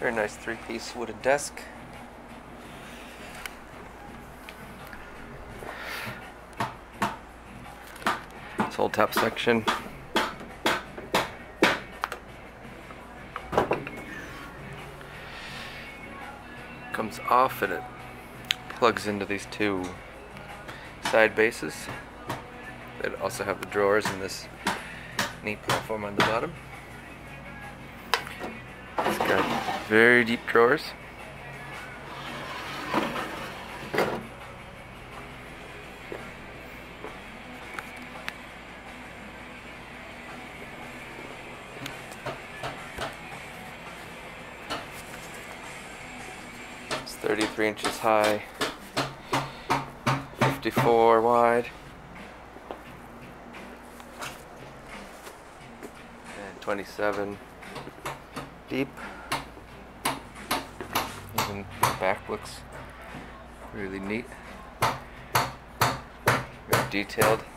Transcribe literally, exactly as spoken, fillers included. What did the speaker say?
Very nice three-piece wooden desk. This whole top section comes off and it plugs into these two side bases that also have the drawers and this neat platform on the bottom. It's got very deep drawers. It's thirty-three inches high, fifty-four wide, and twenty-seven deep. Even the back looks really neat, very detailed.